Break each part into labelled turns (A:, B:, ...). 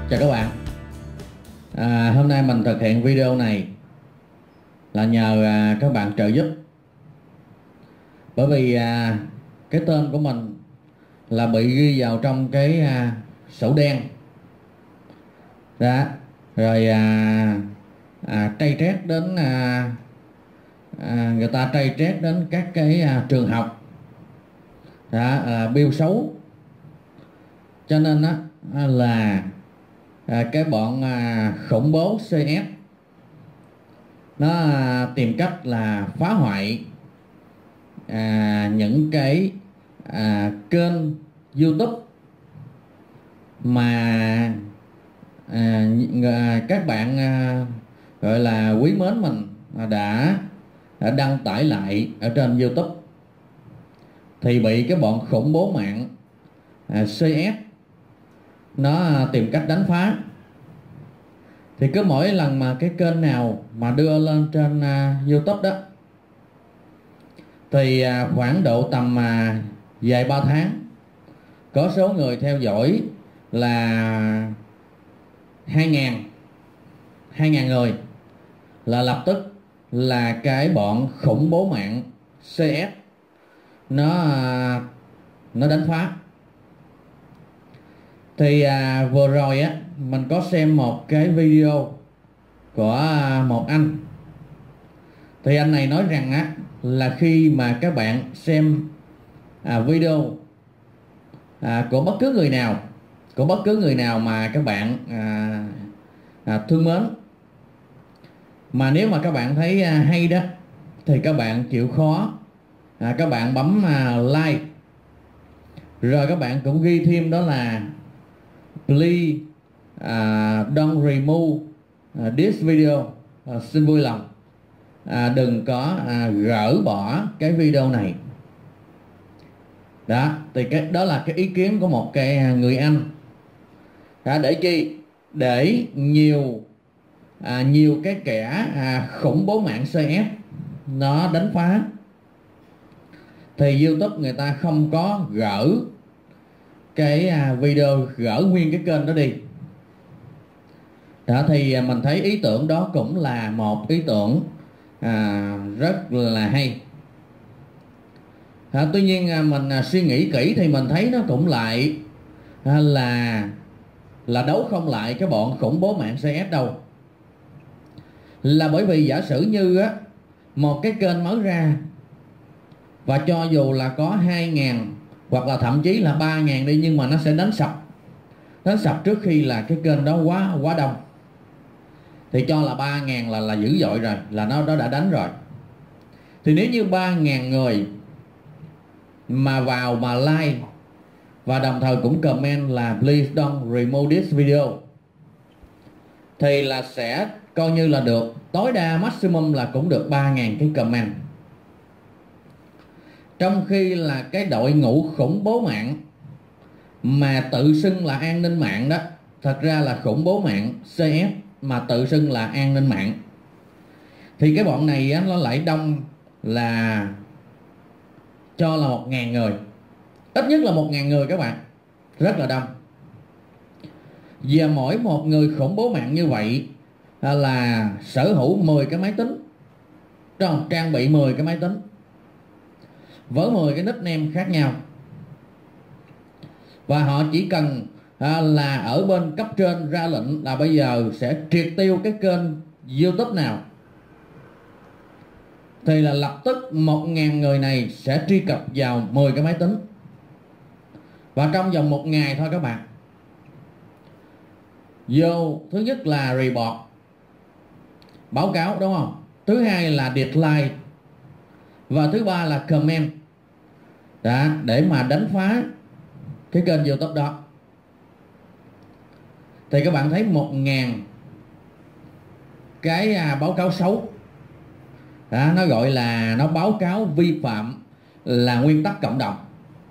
A: Chào các bạn. Hôm nay mình thực hiện video này là nhờ các bạn trợ giúp. Bởi vì cái tên của mình là bị ghi vào trong cái sổ đen đó, rồi trây trét đến người ta trây trét đến các cái trường học đó, biêu xấu. Cho nên đó là cái bọn khủng bố CS nó tìm cách là phá hoại những cái kênh YouTube mà các bạn gọi là quý mến mình đã đăng tải lại ở trên YouTube, thì bị cái bọn khủng bố mạng CS nó tìm cách đánh phá. Thì cứ mỗi lần mà cái kênh nào mà đưa lên trên YouTube đó thì khoảng độ tầm vài 3 tháng có số người theo dõi là 2.000 người, là lập tức là cái bọn khủng bố mạng CS nó đánh phá. Thì vừa rồi á mình có xem một cái video của một anh. Thì anh này nói rằng á là khi mà các bạn xem video của bất cứ người nào mà các bạn thương mến, mà nếu mà các bạn thấy hay đó thì các bạn chịu khó các bạn bấm like, rồi các bạn cũng ghi thêm đó là please don't remove this video, xin vui lòng đừng có gỡ bỏ cái video này đó. Thì đó là cái ý kiến của một cái người anh để chi, để nhiều cái kẻ khủng bố mạng CS nó đánh phá, thì YouTube người ta không có gỡ cái video, gỡ nguyên cái kênh đó đi đó. Thì mình thấy ý tưởng đó cũng là một ý tưởng rất là hay. Tuy nhiên mình suy nghĩ kỹ thì mình thấy nó cũng lại là đấu không lại cái bọn khủng bố mạng CS đâu. Là bởi vì giả sử như á một cái kênh mới ra, và cho dù là có 2.000 hoặc là thậm chí là 3.000 đi, nhưng mà nó sẽ đánh sập trước khi là cái kênh đó quá đông. Thì cho là 3.000 là dữ dội rồi, là nó đã đánh rồi. Thì nếu như 3.000 người mà vào mà like và đồng thời cũng comment là please don't remove this video, thì là sẽ coi như là được tối đa maximum là cũng được 3.000 cái comment. Trong khi là cái đội ngũ khủng bố mạng mà tự xưng là an ninh mạng đó, thật ra là khủng bố mạng CS mà tự xưng là an ninh mạng, thì cái bọn này á, nó lại đông là cho là 1.000 người, ít nhất là 1.000 người các bạn, rất là đông. Và mỗi một người khủng bố mạng như vậy là sở hữu 10 cái máy tính, trang bị 10 cái máy tính với 10 cái nickname khác nhau, và họ chỉ cần là ở bên cấp trên ra lệnh là bây giờ sẽ triệt tiêu cái kênh YouTube nào, thì là lập tức 1.000 người này sẽ truy cập vào 10 cái máy tính. Và trong vòng 1 ngày thôi các bạn, vô thứ nhất là report, báo cáo đúng không, thứ hai là dislike, và thứ ba là comment đó, để mà đánh phá cái kênh YouTube đó. Thì các bạn thấy 1.000 cái báo cáo xấu đó, nó gọi là nó báo cáo vi phạm là nguyên tắc cộng đồng.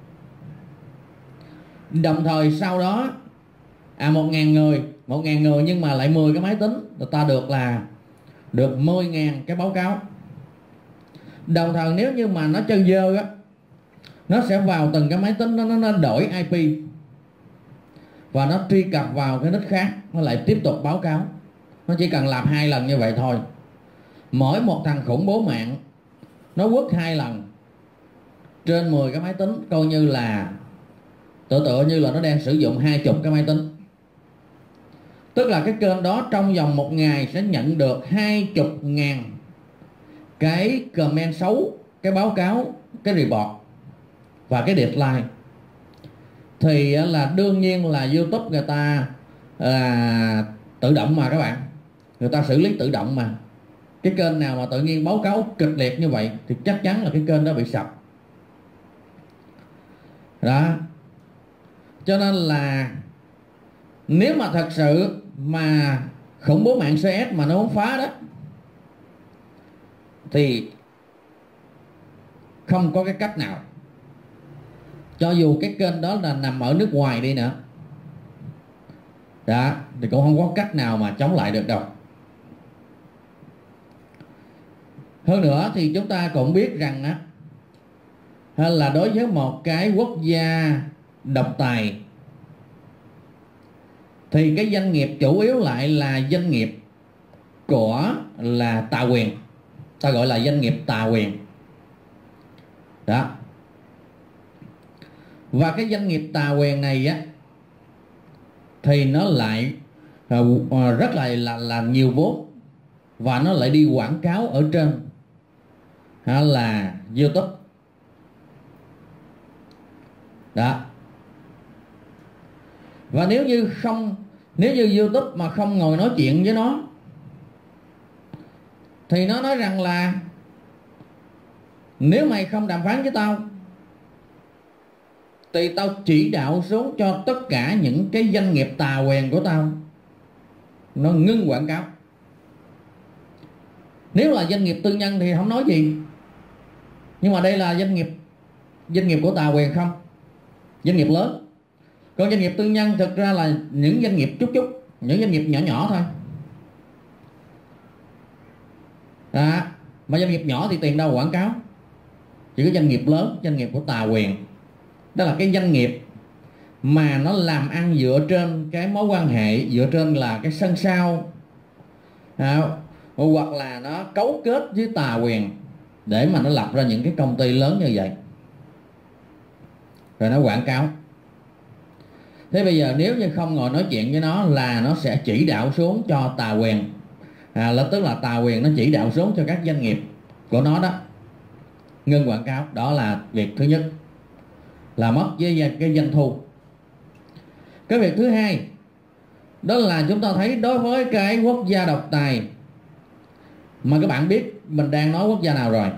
A: Đồng thời sau đó 1.000 người nhưng mà lại 10 cái máy tính, người ta được 10.000 cái báo cáo. Đồng thời nếu như mà nó chơi dơ á, nó sẽ vào từng cái máy tính nó đổi IP, và nó truy cập vào cái nick khác, nó lại tiếp tục báo cáo. Nó chỉ cần làm 2 lần như vậy thôi. Mỗi một thằng khủng bố mạng nó quất 2 lần trên 10 cái máy tính, coi như là tựa như là nó đang sử dụng 20 cái máy tính. Tức là cái kênh đó trong vòng 1 ngày sẽ nhận được 20.000 cái comment xấu, cái báo cáo, cái report và cái deadline. Thì là đương nhiên là YouTube người ta tự động mà các bạn, người ta xử lý tự động mà. Cái kênh nào mà tự nhiên báo cáo kịch liệt như vậy thì chắc chắn là cái kênh đó bị sập đó. Cho nên là nếu mà thật sự mà khủng bố mạng CS mà nó muốn phá đó thì không có cái cách nào, cho dù cái kênh đó là nằm ở nước ngoài đi nữa đó, thì cũng không có cách nào mà chống lại được đâu. Hơn nữa thì chúng ta cũng biết rằng á, là đối với một cái quốc gia độc tài thì cái doanh nghiệp chủ yếu lại là doanh nghiệp của là tà quyền, ta gọi là doanh nghiệp tà quyền đó. Và cái doanh nghiệp tà quyền này á thì nó lại rất là nhiều vốn, và nó lại đi quảng cáo ở trên là YouTube đó. Và nếu như YouTube mà không ngồi nói chuyện với nó thì nó nói rằng là nếu mày không đàm phán với tao thì tao chỉ đạo xuống cho tất cả những cái doanh nghiệp tà quyền của tao nó ngưng quảng cáo. Nếu là doanh nghiệp tư nhân thì không nói gì, nhưng mà đây là doanh nghiệp của tà quyền không, doanh nghiệp lớn. Còn doanh nghiệp tư nhân thực ra là những doanh nghiệp chút, những doanh nghiệp nhỏ nhỏ thôi đó. Mà doanh nghiệp nhỏ thì tiền đâu quảng cáo, chỉ có doanh nghiệp lớn, doanh nghiệp của tà quyền. Đó là cái doanh nghiệp mà nó làm ăn dựa trên cái mối quan hệ, dựa trên là cái sân sau hoặc là nó cấu kết với tà quyền để mà nó lập ra những cái công ty lớn như vậy rồi nó quảng cáo. Thế bây giờ nếu như không ngồi nói chuyện với nó là nó sẽ chỉ đạo xuống cho tà quyền, tức là tà quyền nó chỉ đạo xuống cho các doanh nghiệp của nó đó ngưng quảng cáo. Đó là việc thứ nhất, là mất với cái doanh thu. Cái việc thứ hai đó là chúng ta thấy đối với cái quốc gia độc tài, mà các bạn biết mình đang nói quốc gia nào rồi,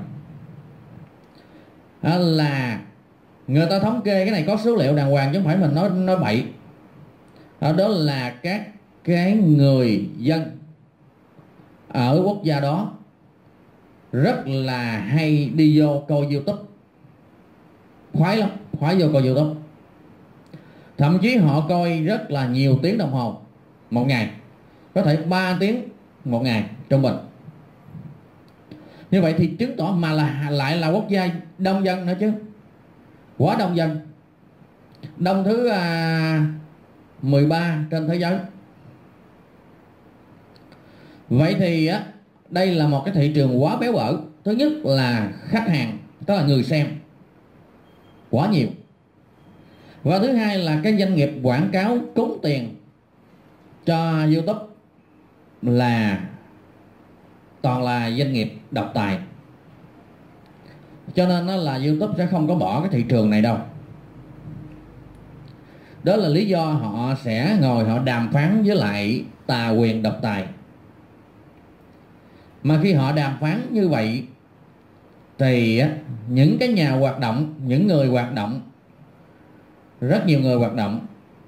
A: là người ta thống kê cái này có số liệu đàng hoàng chứ không phải mình nói bậy. Đó là các cái người dân ở quốc gia đó rất là hay đi vô coi YouTube, khoái lắm, khoái vô coi YouTube. Thậm chí họ coi rất là nhiều tiếng đồng hồ một ngày, có thể 3 tiếng một ngày trung bình. Như vậy thì chứng tỏ mà lại là quốc gia đông dân nữa chứ, quá đông dân, đông thứ 13 trên thế giới. Vậy thì đây là một cái thị trường quá béo bở. Thứ nhất là khách hàng, tức là người xem quá nhiều. Và thứ hai là cái doanh nghiệp quảng cáo cúng tiền cho YouTube là toàn là doanh nghiệp độc tài. Cho nên là YouTube sẽ không có bỏ cái thị trường này đâu. Đó là lý do họ sẽ ngồi họ đàm phán với lại tà quyền độc tài. Mà khi họ đàm phán như vậy thì những cái nhà hoạt động, những người hoạt động, rất nhiều người hoạt động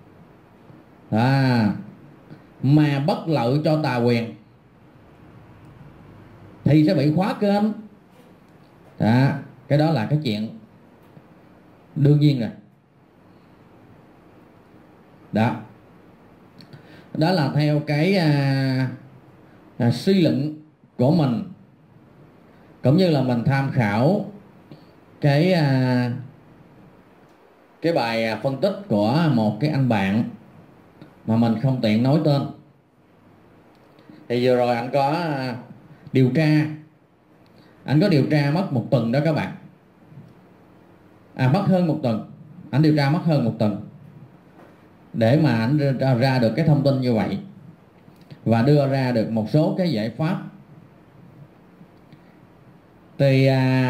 A: mà bất lợi cho tà quyền thì sẽ bị khóa kênh. Cái đó là cái chuyện đương nhiên rồi. Đó là theo cái suy luận của mình, cũng như là mình tham khảo cái bài phân tích của một cái anh bạn mà mình không tiện nói tên. Thì vừa rồi anh có điều tra, mất 1 tuần đó các bạn. Mất hơn 1 tuần, anh điều tra mất hơn 1 tuần để mà anh ra được cái thông tin như vậy và đưa ra được một số cái giải pháp. Thì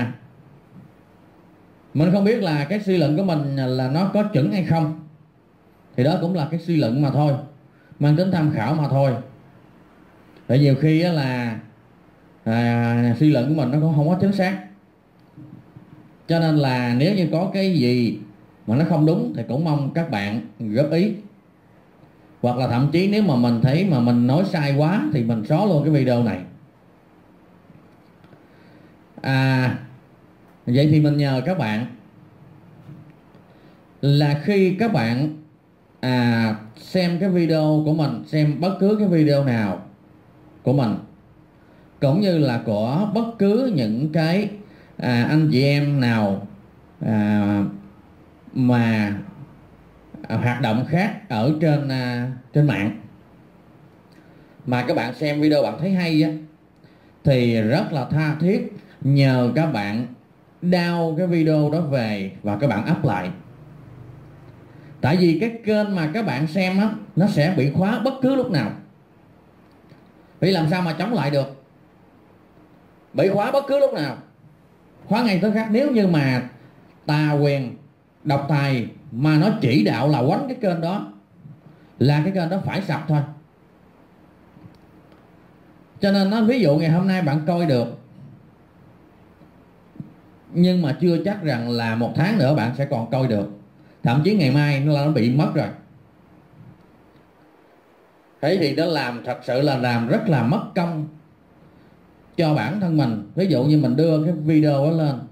A: mình không biết là cái suy luận của mình là nó có chuẩn hay không, thì đó cũng là cái suy luận mà thôi, mang tính tham khảo mà thôi. Tại nhiều khi là suy luận của mình nó cũng không có chính xác, cho nên là nếu như có cái gì mà nó không đúng thì cũng mong các bạn góp ý, hoặc là thậm chí nếu mà mình thấy mà mình nói sai quá thì mình xóa luôn cái video này. Vậy thì mình nhờ các bạn là khi các bạn xem cái video của mình, xem bất cứ cái video nào của mình, cũng như là của bất cứ những cái anh chị em nào mà hoạt động khác ở trên mạng, mà các bạn xem video bạn thấy hay á, thì rất là tha thiết nhờ các bạn download cái video đó về và các bạn up lại. Tại vì cái kênh mà các bạn xem á, nó sẽ bị khóa bất cứ lúc nào. Vì làm sao mà chống lại được? Bị khóa bất cứ lúc nào, khóa ngay tới khác. Nếu như mà tà quyền độc tài mà nó chỉ đạo là quánh cái kênh đó, là cái kênh đó phải sập thôi. Cho nên nó, ví dụ ngày hôm nay bạn coi được, nhưng mà chưa chắc rằng là 1 tháng nữa bạn sẽ còn coi được, thậm chí ngày mai nó bị mất rồi. Thế thì nó làm thật sự là làm rất là mất công cho bản thân mình. Ví dụ như mình đưa cái video đó lên,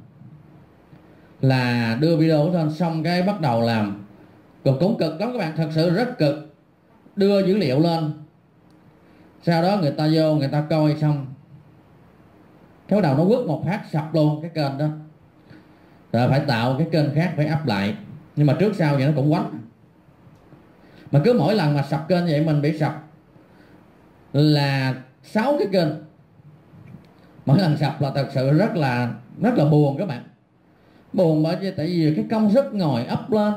A: là đưa video đó lên xong cái bắt đầu làm, cũng cực lắm các bạn, thật sự rất cực. Đưa dữ liệu lên, sau đó người ta vô người ta coi xong cái bắt đầu nó quất một phát sập luôn cái kênh đó, rồi phải tạo cái kênh khác, phải up lại. Nhưng mà trước sau vậy nó cũng quánh. Mà cứ mỗi lần mà sập kênh vậy mình bị sập là 6 cái kênh. Mỗi lần sập là thật sự rất là buồn các bạn. Buồn bởi tại vì cái công sức ngồi up lên,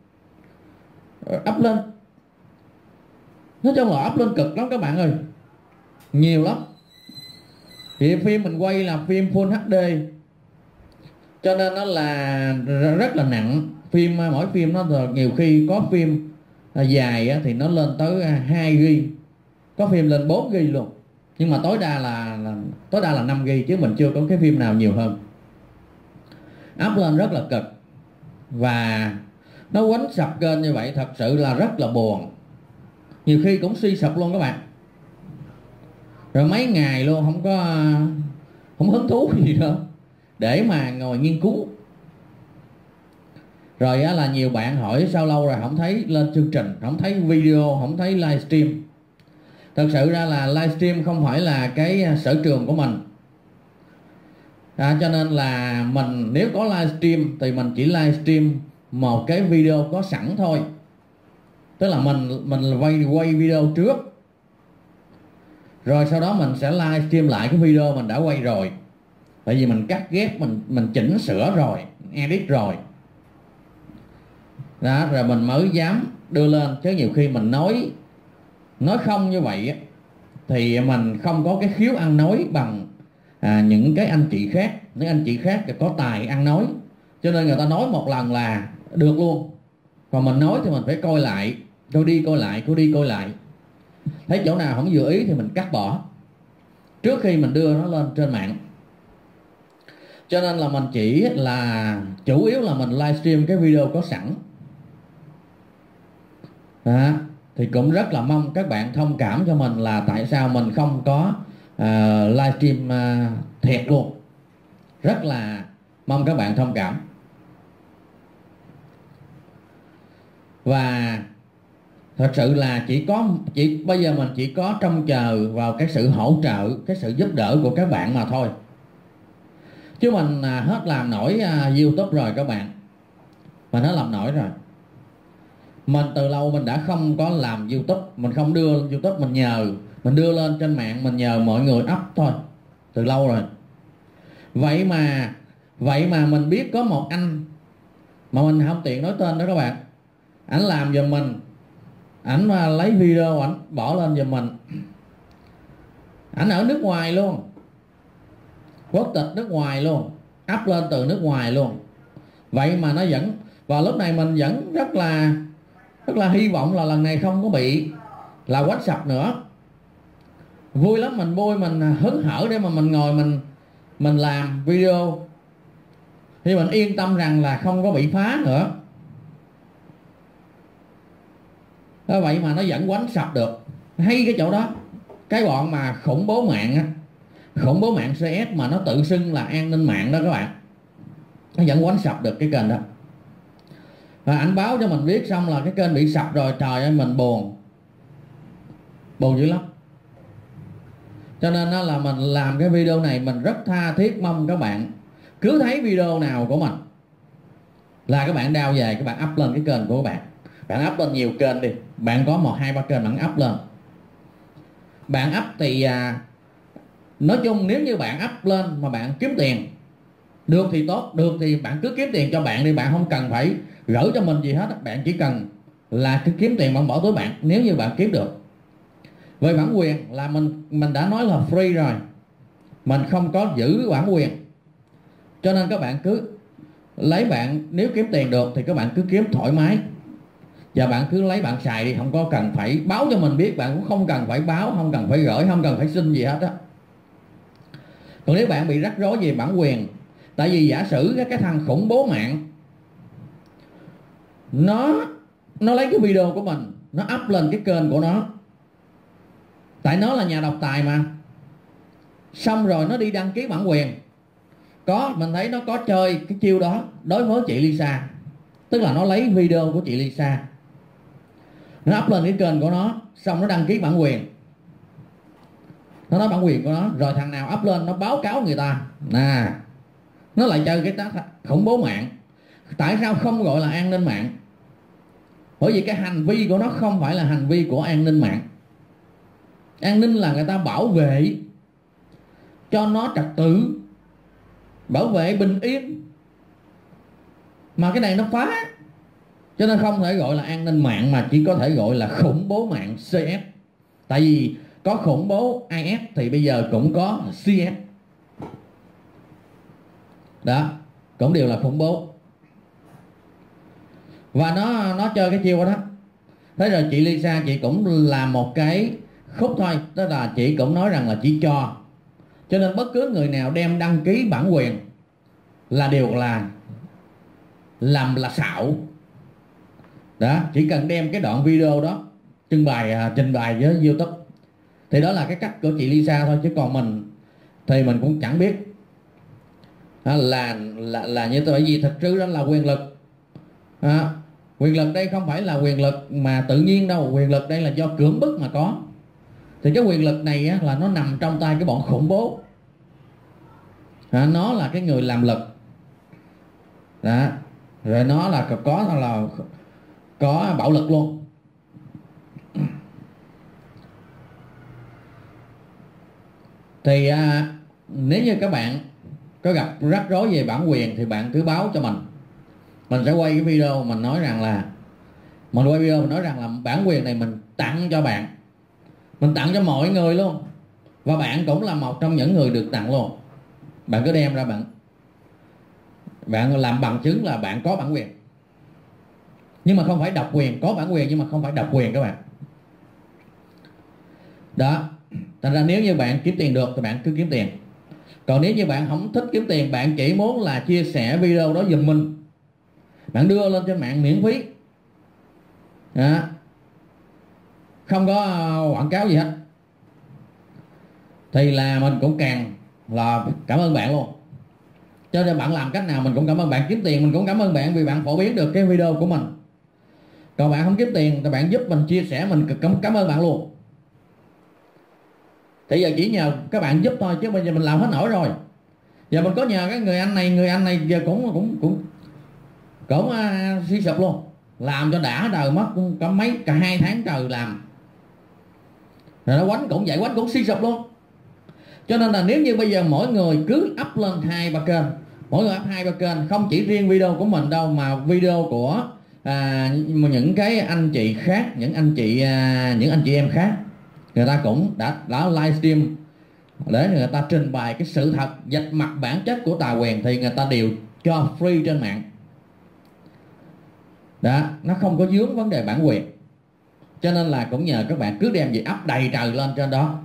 A: nói chung là up lên cực lắm các bạn ơi, nhiều lắm. Thì phim mình quay là phim Full HD, cho nên nó là rất là nặng. Phim mỗi phim nó nhiều khi có phim dài thì nó lên tới 2 GB, có phim lên 4 GB luôn. Nhưng mà tối đa là 5 GB, chứ mình chưa có cái phim nào nhiều hơn. Up lên rất là cực, và nó quánh sập kênh như vậy thật sự là rất là buồn. Nhiều khi cũng suy sụp luôn các bạn, rồi mấy ngày luôn không hứng thú gì đâu để mà ngồi nghiên cứu. Rồi là nhiều bạn hỏi sao lâu rồi không thấy lên chương trình, không thấy video, không thấy livestream. Thật sự ra là livestream không phải là cái sở trường của mình. Cho nên là mình nếu có livestream thì mình chỉ livestream một cái video có sẵn thôi. Tức là mình quay video trước, rồi sau đó mình sẽ livestream lại cái video mình đã quay rồi. Tại vì mình cắt ghép, mình chỉnh sửa rồi, edit rồi đó, rồi mình mới dám đưa lên. Chứ nhiều khi mình nói không như vậy thì mình không có cái khiếu ăn nói bằng những cái anh chị khác. Những anh chị khác thì có tài ăn nói, cho nên người ta nói một lần là được luôn. Còn mình nói thì mình phải coi lại, coi đi coi lại, thấy chỗ nào không vừa ý thì mình cắt bỏ trước khi mình đưa nó lên trên mạng. Cho nên là mình chỉ là chủ yếu là mình livestream cái video có sẵn. Thì cũng rất là mong các bạn thông cảm cho mình là tại sao mình không có livestream thiệt luôn. Rất là mong các bạn thông cảm. Và thật sự là bây giờ mình chỉ có trông chờ vào cái sự hỗ trợ, cái sự giúp đỡ của các bạn mà thôi. Chứ mình hết làm nổi YouTube rồi các bạn. Mình hết làm nổi rồi. Mình từ lâu mình đã không có làm YouTube, mình không đưa lên YouTube, mình đưa lên trên mạng, mình nhờ mọi người up thôi, từ lâu rồi. Vậy mà mình biết có một anh mà mình không tiện nói tên đó các bạn, ảnh làm giùm mình, ảnh mà lấy video ảnh bỏ lên giùm mình. Ảnh ở nước ngoài luôn, quốc tịch nước ngoài luôn, up lên từ nước ngoài luôn. Vậy mà nó vẫn, và lúc này mình vẫn rất là hy vọng là lần này không có bị là quánh sập nữa. Vui lắm, mình vui, mình hứng hở để mà mình ngồi mình làm video thì mình yên tâm rằng là không có bị phá nữa. Đó, vậy mà nó vẫn quánh sập được. Hay cái chỗ đó, cái bọn mà khủng bố mạng á, khủng bố mạng CS mà nó tự xưng là an ninh mạng đó các bạn, nó vẫn quánh sập được cái kênh đó. Và anh báo cho mình biết xong là cái kênh bị sập rồi, trời ơi mình buồn dữ lắm. Cho nên đó là mình làm cái video này, mình rất tha thiết mong các bạn cứ thấy video nào của mình là các bạn đao về, các bạn up lên cái kênh của các bạn. Bạn up lên nhiều kênh đi, bạn có 1, 2, 3 kênh bạn up lên. Bạn up thì nói chung nếu như bạn up lên mà bạn kiếm tiền được thì tốt, được thì bạn cứ kiếm tiền cho bạn đi, bạn không cần phải gửi cho mình gì hết, bạn chỉ cần là cứ kiếm tiền bạn bỏ túi bạn nếu như bạn kiếm được. Về bản quyền là mình đã nói là free rồi, mình không có giữ bản quyền, cho nên các bạn cứ lấy, bạn nếu kiếm tiền được thì các bạn cứ kiếm thoải mái và bạn cứ lấy bạn xài đi, không có cần phải báo cho mình biết, bạn cũng không cần phải báo, không cần phải gửi, không cần phải xin gì hết á. Còn nếu bạn bị rắc rối về bản quyền, tại vì giả sử cái thằng khủng bố mạng nó lấy cái video của mình, nó up lên cái kênh của nó, tại nó là nhà độc tài mà, xong rồi nó đi đăng ký bản quyền. Mình thấy nó có chơi cái chiêu đó đối với chị Lisa, tức là nó lấy video của chị Lisa, nó up lên cái kênh của nó, xong nó đăng ký bản quyền, nó nói bản quyền của nó, rồi thằng nào up lên nó báo cáo người ta, nó lại chơi cái khủng bố mạng. Tại sao không gọi là an ninh mạng? Bởi vì cái hành vi của nó không phải là hành vi của an ninh mạng. An ninh là người ta bảo vệ cho nó trật tự, bảo vệ bình yên, mà cái này nó phá, cho nên không thể gọi là an ninh mạng mà chỉ có thể gọi là khủng bố mạng CS. Tại vì có khủng bố IS thì bây giờ cũng có CS đó, cũng đều là khủng bố. Và nó chơi cái chiêu đó. Thế rồi chị Lisa chị cũng làm một cái khúc thôi, tức là chị cũng nói rằng là chỉ cho nên bất cứ người nào đem đăng ký bản quyền là đều là làm là xạo đó. Chỉ cần đem cái đoạn video đó trình bày với YouTube thì đó là cái cách của chị Lisa thôi, chứ còn mình thì mình cũng chẳng biết là như tôi, bởi vì thật sự đó là quyền lực. Quyền lực đây không phải là quyền lực mà tự nhiên đâu, quyền lực đây là do cưỡng bức mà có. Thì cái quyền lực này á, là nó nằm trong tay cái bọn khủng bố, nó là cái người làm lực đó, rồi nó là có bạo lực luôn. Thì nếu như các bạn có gặp rắc rối về bản quyền thì bạn cứ báo cho mình sẽ quay cái video mình nói rằng là bản quyền này mình tặng cho bạn, mình tặng cho mọi người luôn, và bạn cũng là một trong những người được tặng luôn. Bạn cứ đem ra, bạn làm bằng chứng là bạn có bản quyền, nhưng mà không phải độc quyền, có bản quyền nhưng mà không phải độc quyền các bạn đó. Thành ra nếu như bạn kiếm tiền được thì bạn cứ kiếm tiền, còn nếu như bạn không thích kiếm tiền, bạn chỉ muốn là chia sẻ video đó giùm mình, bạn đưa lên trên mạng miễn phí đó, không có quảng cáo gì hết, thì là mình cũng càng là cảm ơn bạn luôn. Cho nên bạn làm cách nào mình cũng cảm ơn bạn, kiếm tiền mình cũng cảm ơn bạn vì bạn phổ biến được cái video của mình. Còn bạn không kiếm tiền thì bạn giúp mình chia sẻ, mình cảm ơn bạn luôn. Thì giờ chỉ nhờ các bạn giúp thôi, chứ bây giờ mình làm hết nổi rồi. Giờ mình có nhờ cái người anh này giờ cũng suy sụp luôn. làm cho đã đời, mất cả 2 tháng trời làm, rồi nó quánh cũng vậy, quánh cũng suy sụp luôn. Cho nên là nếu như bây giờ mỗi người cứ up lên 2-3 kênh, mỗi người up 2-3 kênh, không chỉ riêng video của mình đâu mà video của những cái anh chị khác, những anh chị em khác, người ta cũng đã livestream để người ta trình bày cái sự thật, vạch mặt bản chất của tà quyền, thì người ta đều cho free trên mạng. Đó, nó không có vướng vấn đề bản quyền. Cho nên là cũng nhờ các bạn cứ đem gì up đầy trời lên trên đó,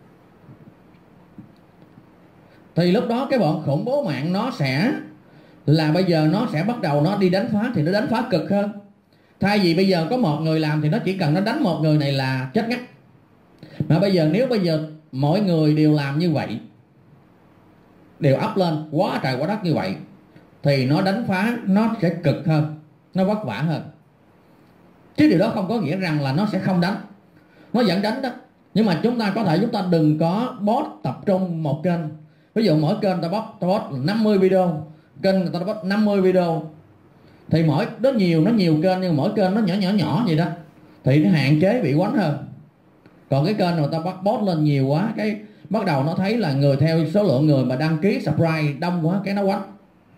A: thì lúc đó cái bọn khủng bố mạng nó sẽ là bây giờ nó sẽ bắt đầu nó đi đánh phá, thì nó đánh phá cực hơn. Thay vì bây giờ có một người làm thì nó chỉ cần nó đánh một người này là chết ngắt. Mà bây giờ nếu bây giờ mỗi người đều làm như vậy, đều up lên quá trời quá đất như vậy, thì nó đánh phá nó sẽ cực hơn, nó vất vả hơn. Chứ điều đó không có nghĩa rằng là nó sẽ không đánh, nó vẫn đánh đó. Nhưng mà chúng ta đừng có bot tập trung một kênh. Ví dụ mỗi kênh ta bot 50 video, kênh người ta bot 50 video, thì mỗi nó nhiều kênh nhưng mỗi kênh nó nhỏ vậy đó, thì nó hạn chế bị quánh hơn. Còn cái kênh người ta bắt bot lên nhiều quá, cái bắt đầu nó thấy là người theo số lượng người mà đăng ký subscribe đông quá, cái nó quánh.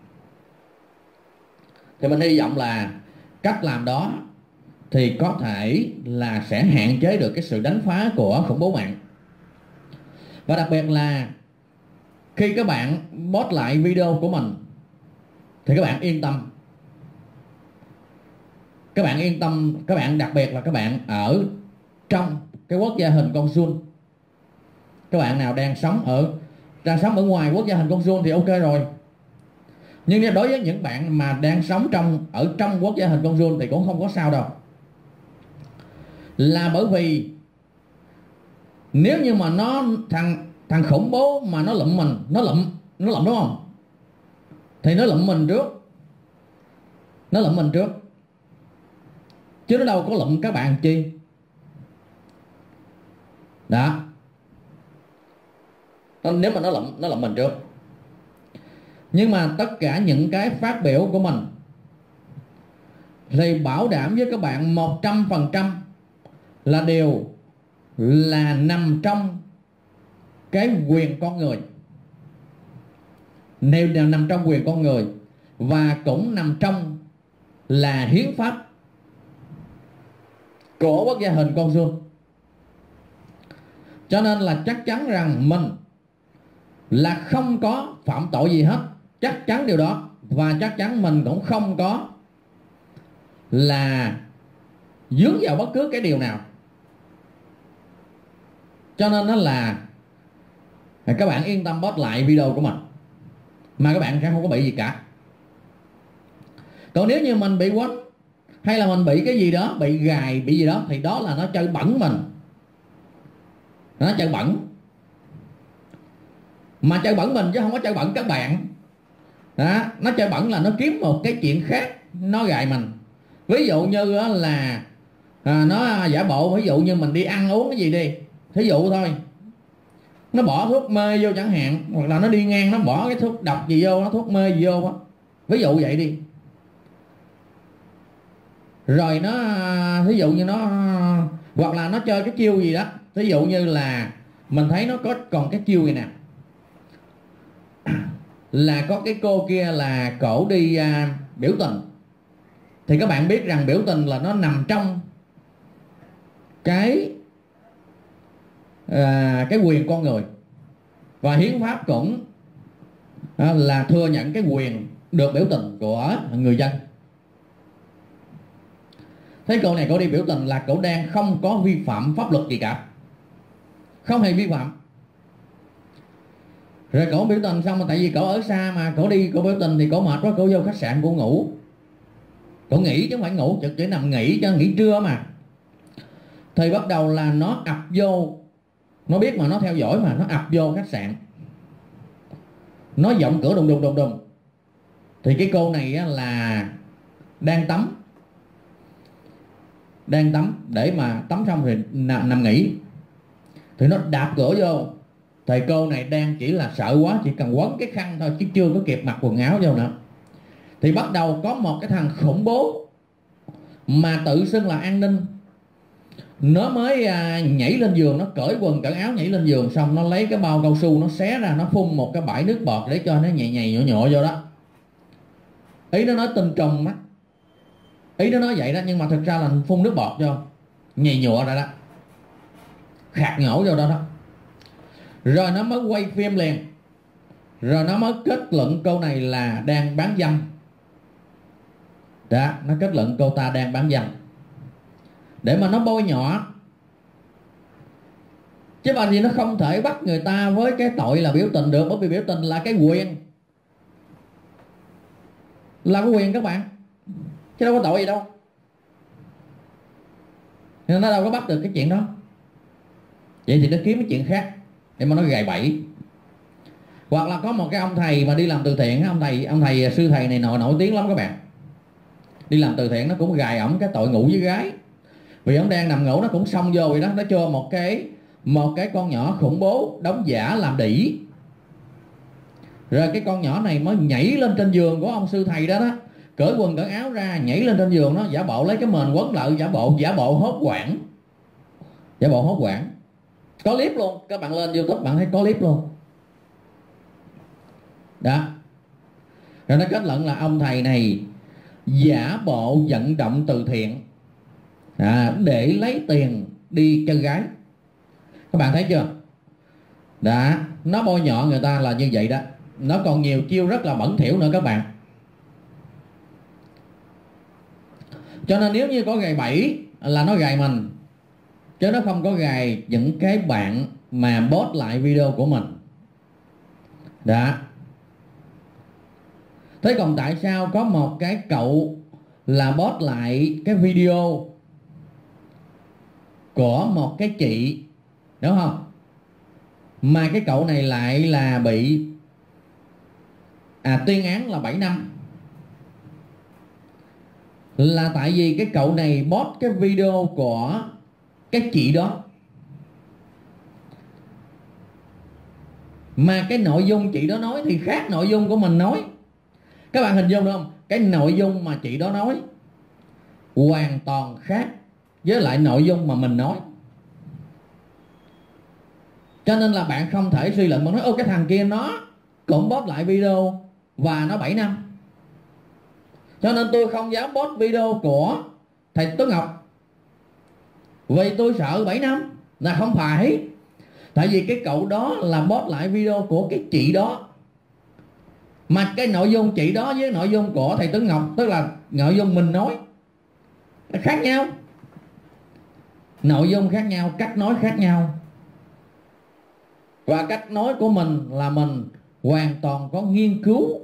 A: Thì mình hy vọng là cách làm đó thì có thể là sẽ hạn chế được cái sự đánh phá của khủng bố mạng. Và đặc biệt là khi các bạn post lại video của mình thì các bạn yên tâm. Các bạn yên tâm, các bạn đặc biệt là các bạn ở trong cái quốc gia hình con suôn. Các bạn nào đang sống ở ngoài quốc gia hình con suôn thì ok rồi. Nhưng đối với những bạn mà đang sống ở trong quốc gia hình con suôn thì cũng không có sao đâu. Là bởi vì nếu như mà thằng khủng bố mà nó lụm mình, nó lụm đúng không? Thì nó lụm mình trước. Chứ nó đâu có lụm các bạn chi. Đó. Nếu mà nó lụm mình trước. Nhưng mà tất cả những cái phát biểu của mình thì bảo đảm với các bạn 100% là đều là nằm trong cái quyền con người. Đều nằm trong quyền con người và cũng nằm trong là hiến pháp của quốc gia hình con suôn. Cho nên là chắc chắn rằng mình là không có phạm tội gì hết, chắc chắn điều đó. Và chắc chắn mình cũng không có là dướng vào bất cứ cái điều nào. Cho nên nó là các bạn yên tâm post lại video của mình mà các bạn sẽ không có bị gì cả. Còn nếu như mình bị quánh hay là mình bị cái gì đó, bị gài, bị gì đó, thì đó là nó chơi bẩn mình. Nó chơi bẩn. Mà chơi bẩn mình chứ không có chơi bẩn các bạn. Đó, nó chơi bẩn là nó kiếm một cái chuyện khác nó gài mình. Ví dụ như là nó giả bộ, ví dụ như mình đi ăn uống cái gì đi, thí dụ thôi, nó bỏ thuốc mê vô chẳng hạn, hoặc là nó đi ngang nó bỏ cái thuốc độc gì vô, nó thuốc mê gì vô á, ví dụ vậy đi. Rồi nó thí dụ như nó, hoặc là nó chơi cái chiêu gì đó, thí dụ như là mình thấy nó còn cái chiêu gì nè, là có cái cô kia là cổ đi biểu tình. Thì các bạn biết rằng biểu tình là nó nằm trong cái quyền con người. Và hiến pháp cũng là thừa nhận cái quyền được biểu tình của người dân. Thế cô này cô đi biểu tình là cô đang không có vi phạm pháp luật gì cả, không hề vi phạm. Rồi cổ biểu tình xong, mà tại vì cổ ở xa mà cổ đi cổ biểu tình thì cổ mệt quá, cổ vô khách sạn cổ ngủ. Cổ nghỉ chứ không phải ngủ, chỉ nằm nghỉ cho nghỉ trưa mà. Thì bắt đầu là nó ập vô, nó biết mà nó theo dõi mà, nó ập vô khách sạn, nó giọng cửa đùng đùng. Thì cái cô này là đang tắm để mà tắm xong rồi nằm nghỉ. Thì nó đạp cửa vô. Thì cô này đang chỉ là sợ quá, chỉ cần quấn cái khăn thôi chứ chưa có kịp mặc quần áo vô nữa. Thì bắt đầu có một cái thằng khủng bố mà tự xưng là an ninh, nó mới nhảy lên giường, nó cởi quần cởi áo nhảy lên giường, xong nó lấy cái bao cao su nó xé ra, nó phun một cái bãi nước bọt để cho nó nhầy nhầy nhọ nhọ vô đó. Ý nó nói tinh trùng á, ý nó nói vậy đó, nhưng mà thực ra là phun nước bọt vô nhầy nhọ rồi đó, khạc nhổ vô đó đó. Rồi nó mới quay phim liền, rồi nó mới kết luận câu này là đang bán dâm. Đó, nó kết luận cô ta đang bán dâm để mà nó bôi nhọ. Chứ bằng gì nó không thể bắt người ta với cái tội là biểu tình được, bởi vì biểu tình là cái quyền, là cái quyền các bạn, chứ đâu có tội gì đâu, nên nó đâu có bắt được cái chuyện đó. Vậy thì nó kiếm cái chuyện khác để mà nó gài bẫy. Hoặc là có một cái ông thầy mà đi làm từ thiện, ông thầy sư thầy này nổi tiếng lắm các bạn, đi làm từ thiện nó cũng gài ổng cái tội ngủ với gái. Vì ổng đang nằm ngủ nó cũng xông vô vậy đó, nó cho một cái con nhỏ khủng bố đóng giả làm đĩ, rồi cái con nhỏ này mới nhảy lên trên giường của ông sư thầy đó đó, cởi quần cởi áo ra nhảy lên trên giường, nó giả bộ lấy cái mền quấn lại, giả bộ hốt quảng, có clip luôn, các bạn lên YouTube bạn thấy có clip luôn đó. Rồi nó kết luận là ông thầy này giả bộ vận động từ thiện để lấy tiền đi chơi gái. Các bạn thấy chưa? Đó, nó bôi nhọ người ta là như vậy đó. Nó còn nhiều chiêu rất là bẩn thỉu nữa các bạn. Cho nên nếu như có gài bẫy là nó gài mình, chứ nó không có gài những cái bạn mà post lại video của mình. Đó. Thế còn tại sao có một cái cậu là post lại cái video của một cái chị, đúng không, mà cái cậu này lại là bị tuyên án là 7 năm? Là tại vì cái cậu này post cái video của cái chị đó, mà cái nội dung chị đó nói thì khác nội dung của mình nói. Các bạn hình dung được không? Cái nội dung mà chị đó nói hoàn toàn khác với lại nội dung mà mình nói. Cho nên là bạn không thể suy luận mà nói cái thằng kia nó cũng post lại video và nó 7 năm, cho nên tôi không dám post video của thầy Tuấn Ngọc vì tôi sợ 7 năm. Là không phải. Tại vì cái cậu đó là post lại video của cái chị đó, mà cái nội dung chị đó với nội dung của thầy Tuấn Ngọc, tức là nội dung mình nói, khác nhau. Nội dung khác nhau, cách nói khác nhau. Và cách nói của mình là mình hoàn toàn có nghiên cứu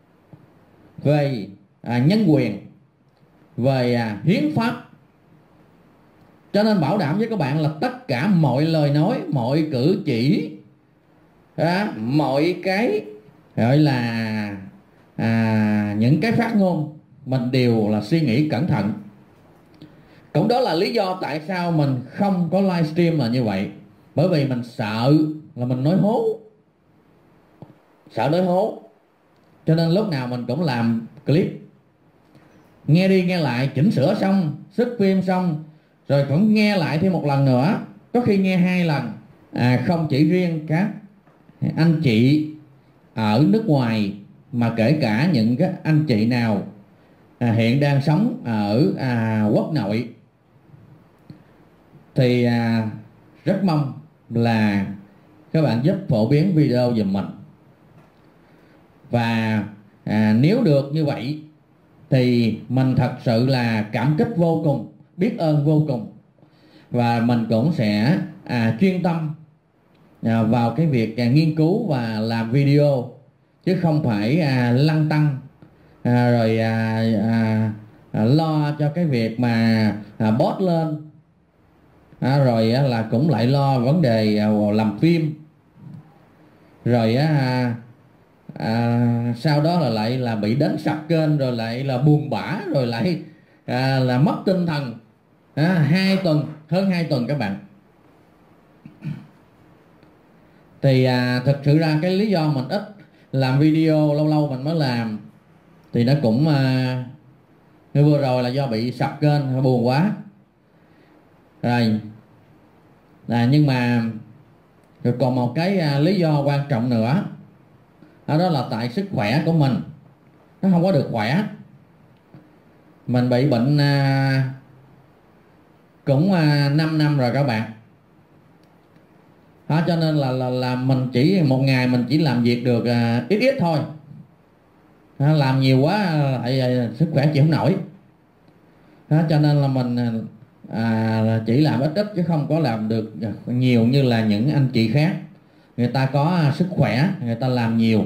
A: về nhân quyền, về hiến pháp. Cho nên bảo đảm với các bạn là tất cả mọi lời nói, mọi cử chỉ, mọi cái gọi là những cái phát ngôn mình đều là suy nghĩ cẩn thận. Cũng đó là lý do tại sao mình không có livestream là như vậy. Bởi vì mình sợ là mình nói hố, sợ nói hố. Cho nên lúc nào mình cũng làm clip, nghe đi nghe lại, chỉnh sửa xong, xích phim xong, rồi cũng nghe lại thêm một lần nữa, có khi nghe 2 lần. Không chỉ riêng các anh chị ở nước ngoài, mà kể cả những cái anh chị nào hiện đang sống ở quốc nội, thì rất mong là các bạn giúp phổ biến video giùm mình. Và nếu được như vậy thì mình thật sự là cảm kích vô cùng, biết ơn vô cùng. Và mình cũng sẽ chuyên tâm vào cái việc nghiên cứu và làm video, chứ không phải lăn tăn rồi lo cho cái việc mà post lên, rồi là cũng lại lo vấn đề làm phim, rồi sau đó là lại là bị đánh sập kênh, rồi lại là buồn bã, rồi lại là mất tinh thần. 2 tuần, hơn 2 tuần các bạn. Thì thực sự ra cái lý do mình ít làm video, lâu lâu mình mới làm, thì nó cũng Vừa rồi là do bị sập kênh, buồn quá rồi. Nhưng mà rồi còn một cái lý do quan trọng nữa, đó là tại sức khỏe của mình nó không có được khỏe. Mình bị bệnh cũng 5 năm rồi các bạn. Cho nên là mình chỉ một ngày mình chỉ làm việc được ít ít thôi. Làm nhiều quá lại sức khỏe chịu không nổi. Cho nên là mình chỉ làm ít ít chứ không có làm được nhiều như là những anh chị khác. Người ta có sức khỏe, người ta làm nhiều.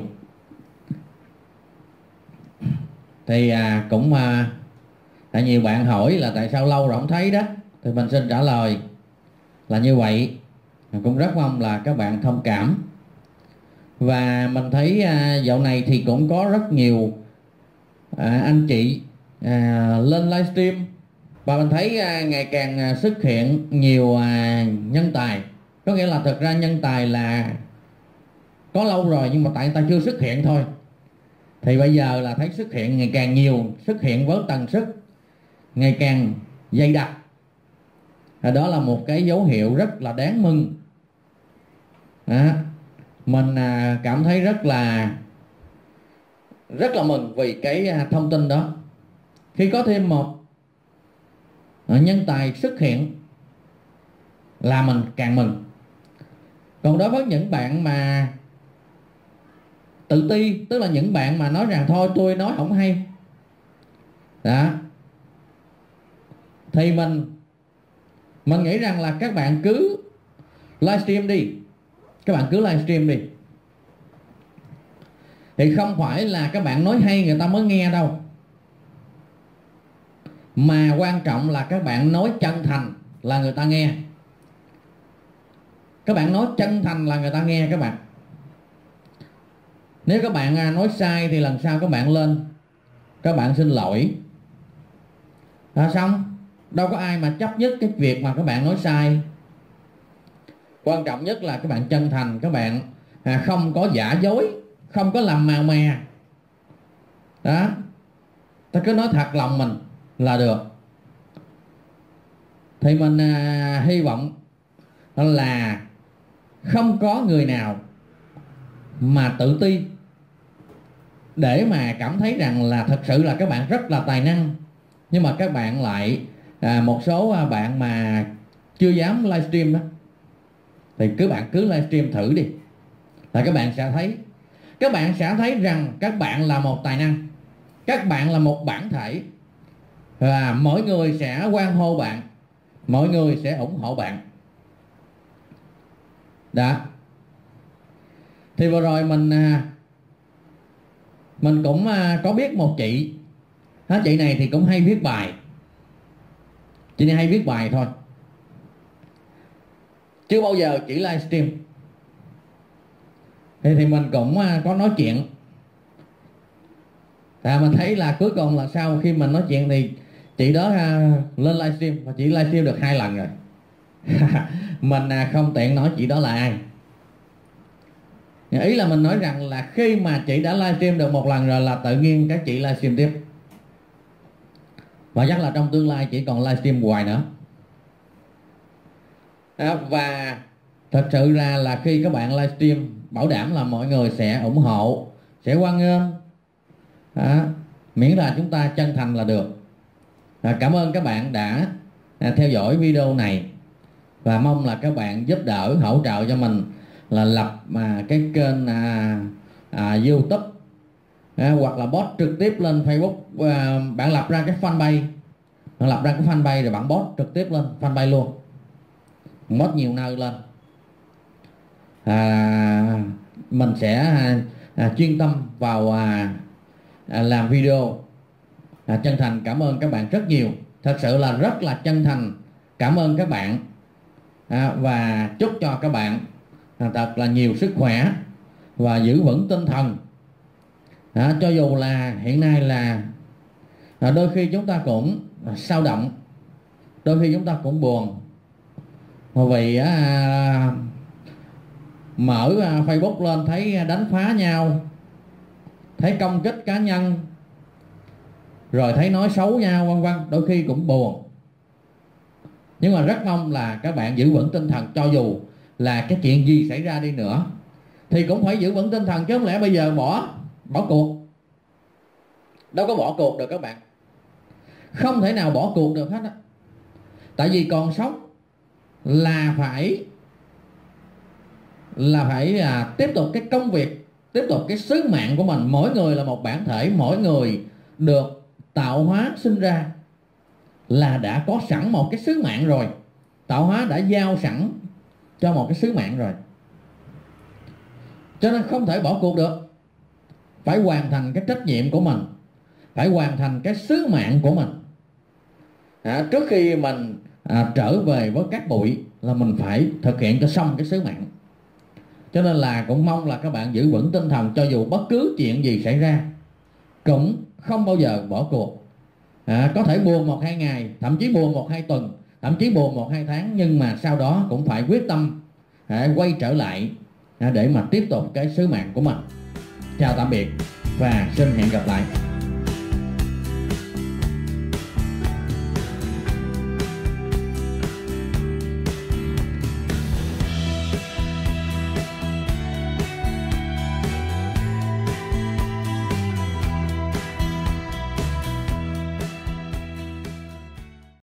A: Thì cũng tại nhiều bạn hỏi là tại sao lâu rồi không thấy đó, thì mình xin trả lời là như vậy. Cũng rất mong là các bạn thông cảm. Và mình thấy dạo này thì cũng có rất nhiều anh chị lên livestream, và mình thấy ngày càng xuất hiện nhiều nhân tài. Có nghĩa là thực ra nhân tài là có lâu rồi, nhưng mà tại người ta chưa xuất hiện thôi. Thì bây giờ là thấy xuất hiện ngày càng nhiều, xuất hiện với tần suất ngày càng dày đặc. Đó là một cái dấu hiệu rất là đáng mừng. Mình cảm thấy rất là mừng vì cái thông tin đó. Khi có thêm một nhân tài xuất hiện là mình càng mừng. Còn đối với những bạn mà tự ti, tức là những bạn mà nói rằng thôi tôi nói không hay đó, thì mình nghĩ rằng là các bạn cứ livestream đi. Các bạn cứ livestream đi. Thì không phải là các bạn nói hay người ta mới nghe đâu, mà quan trọng là các bạn nói chân thành là người ta nghe. Các bạn nói chân thành là người ta nghe các bạn. Nếu các bạn nói sai thì lần sau các bạn lên các bạn xin lỗi là xong. Đâu có ai mà chấp nhất cái việc mà các bạn nói sai. Quan trọng nhất là các bạn chân thành, các bạn không có giả dối, không có làm màu mè đó. Ta cứ nói thật lòng mình là được. Thì mình hy vọng là không có người nào mà tự ti để mà cảm thấy rằng là thật sự là các bạn rất là tài năng, nhưng mà các bạn lại một số bạn mà chưa dám livestream đó, thì bạn cứ livestream thử đi, là các bạn sẽ thấy rằng các bạn là một tài năng, các bạn là một bản thể, và mỗi người sẽ hoan hô bạn, mọi người sẽ ủng hộ bạn đó. Thì vừa rồi mình cũng có biết một chị. Chị này thì cũng hay viết bài. Chị này hay viết bài thôi, chưa bao giờ chỉ livestream. Thì mình cũng có nói chuyện. Mình thấy là cuối cùng là sau khi mình nói chuyện thì chị đó lên livestream, và chị livestream được 2 lần rồi. Mình không tiện nói chị đó là ai. Ý là mình nói rằng là khi mà chị đã livestream được 1 lần rồi là tự nhiên các chị livestream tiếp. Và chắc là trong tương lai chị còn livestream hoài nữa. Và thật sự ra là khi các bạn livestream, bảo đảm là mọi người sẽ ủng hộ, sẽ hoan nghênh. Miễn là chúng ta chân thành là được. Cảm ơn các bạn đã theo dõi video này, và mong là các bạn giúp đỡ hỗ trợ cho mình là lập cái kênh YouTube, hoặc là post trực tiếp lên Facebook. Bạn lập ra cái fanpage, rồi bạn post trực tiếp lên fanpage luôn, post nhiều nơi lên. Mình sẽ chuyên tâm vào làm video. Chân thành cảm ơn các bạn rất nhiều, thật sự là rất là chân thành cảm ơn các bạn. Và chúc cho các bạn thật là nhiều sức khỏe và giữ vững tinh thần. Cho dù là hiện nay là đôi khi chúng ta cũng xao động, đôi khi chúng ta cũng buồn, vì mở Facebook lên thấy đánh phá nhau, thấy công kích cá nhân, rồi thấy nói xấu nhau vân vân, đôi khi cũng buồn. Nhưng mà rất mong là các bạn giữ vững tinh thần, cho dù là cái chuyện gì xảy ra đi nữa thì cũng phải giữ vững tinh thần, chứ không lẽ bây giờ bỏ cuộc. Đâu có bỏ cuộc được các bạn, không thể nào bỏ cuộc được hết á. Tại vì còn sống là phải tiếp tục cái công việc, tiếp tục cái sứ mạng của mình. Mỗi người là một bản thể, mỗi người được tạo hóa sinh ra là đã có sẵn một cái sứ mạng rồi. Tạo hóa đã giao sẵn cho một cái sứ mạng rồi, cho nên không thể bỏ cuộc được. Phải hoàn thành cái trách nhiệm của mình, phải hoàn thành cái sứ mạng của mình. Trước khi mình trở về với cát bụi là mình phải thực hiện cho xong cái sứ mạng. Cho nên là cũng mong là các bạn giữ vững tinh thần, cho dù bất cứ chuyện gì xảy ra cũng không bao giờ bỏ cuộc. Có thể buồn 1-2 ngày, thậm chí buồn 1-2 tuần, thậm chí buồn 1-2 tháng, nhưng mà sau đó cũng phải quyết tâm quay trở lại để mà tiếp tục cái sứ mạng của mình. Chào tạm biệt và xin hẹn gặp lại.